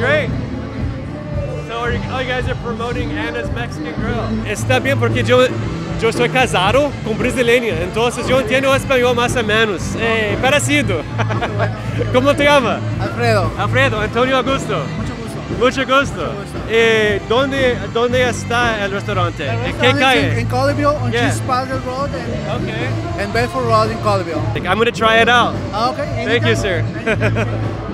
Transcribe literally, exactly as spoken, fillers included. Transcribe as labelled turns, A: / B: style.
A: great. So are you, oh, you guys are promoting Anna's Mexican Grill. Está bien porque yo, yo soy casado con brasileña, entonces yo entiendo español más o menos. Eh, parecido. ¿Cómo te llamas?
B: Alfredo.
A: Alfredo, Antonio Augusto.
B: Mucho gusto.
A: Mucho gusto.
B: Mucho gusto.
A: Eh, ¿dónde, ¿Dónde está el restaurante?
B: El
A: ¿En qué
B: restaurante
A: calle?
B: En, en Colleyville, on
A: Yeah.
B: Cheeseburger Road and,
A: Okay.
B: and Bedford Road in Colleyville.
A: I'm going to try it out.
B: Ah, okay.
A: Thank you,
B: anytime.
A: sir.